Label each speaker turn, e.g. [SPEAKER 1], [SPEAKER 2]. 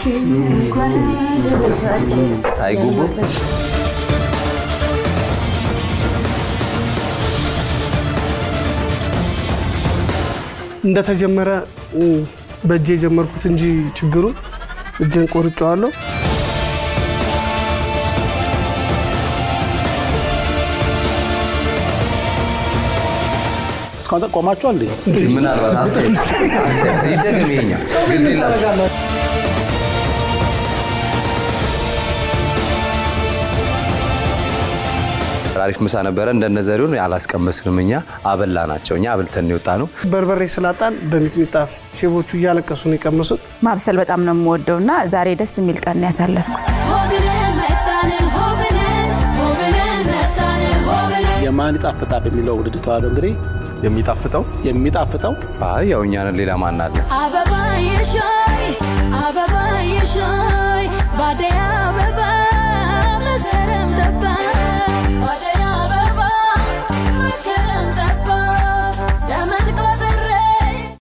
[SPEAKER 1] አይ ጉቡ
[SPEAKER 2] እንደተጀመረ በእጄ ጀመርኩት እንጂ ችግሩ እጄን ቆርጬዋለሁ
[SPEAKER 3] እስካሁን ቆማችኋል እንዴ
[SPEAKER 1] ምን አልባት አስተያየት ይደገመኛ ግን ይላል አሪፍ ምሳ ነበር እንደነዘሪውን ያላስቀመስልምኛ አበላናቸውኛ አብልተን ይወጣ ነው
[SPEAKER 2] በርበሬ ስላጣን በሚጥሚጣ ሼፎቹ እያለቀሱ ነው የቀመሱት
[SPEAKER 4] ማብሰል በጣም ነው የምወደውና ዛሬ ደስ የሚል ቀን ያሳለፍኩት
[SPEAKER 3] የማን ጣፍጣ በሚለው ውድድር ተዋዶ እንግዲህ የሚጣፍጠው
[SPEAKER 1] አይ ያው እኛ ሌላ ማን አለ
[SPEAKER 5] አበባ የሻይ ባደ